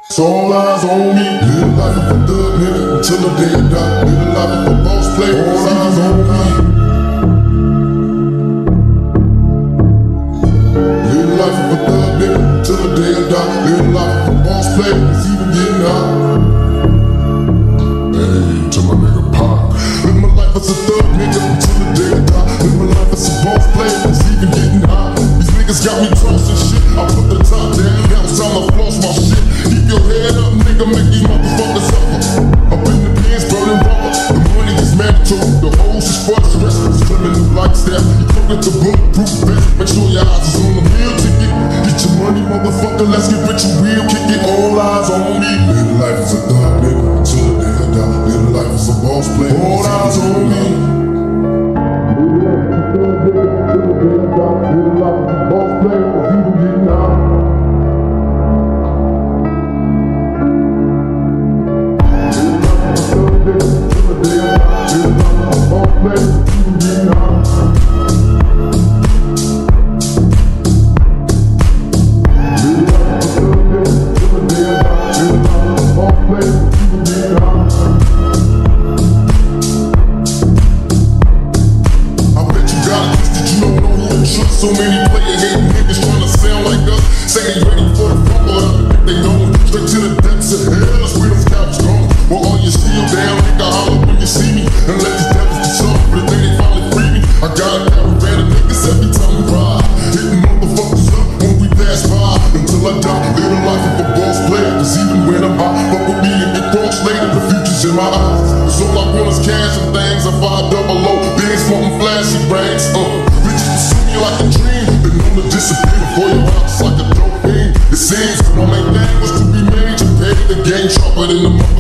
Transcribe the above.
So all eyes on me. Live life of a thug nigga until the day I die. Live life of a boss player. All eyes on me. Live life of a thug nigga until the day I die. Live life of a boss player. It's even getting hot. Hey, to my nigga Pop. Live my life as a thug nigga until the day I die. Live my life as a boss player. It's even getting hot. These niggas got me tossing shit. I put the top down. Now it's time to floss my shit. Keep your head up, nigga, make these motherfuckers suffer. Up in the pins, burning rubber. The money is mandatory, the hoes is for the rest. It's criminal like that. You look at the bulletproof vest. Make sure your eyes is on the meal ticket. Get your money, motherfucker, let's get rich and real. Kick it, all eyes on me. Live life as a thug nigga until the day I die. Live life as a boss player. All eyes on me. Live life as a thug nigga until the day I die. Live life as a boss player. It's even getting out. So many player hating niggas tryna sound like us. Say they ready for the fuck, but I think they know. Straight to the depths of hell, that's where them cops gone. Well, all your shield down, nigga, holler when you see me. And let these devils do something for the day they finally free me. I got a caravan of niggas every time we ride. Hitting motherfuckers up when we pass by. Until I die, live the life of a boss player. Cause even when I'm high, fuck with me and get crossed later. The future's in my eyes. Cause all I want is cash and things. I 5 double O, beans, smoking flashy brains. Bitches pursue me like a dream. Been known to disappear before your eyes like a dope fiend. It seems my main thing was to be major. Paid the game sharper than the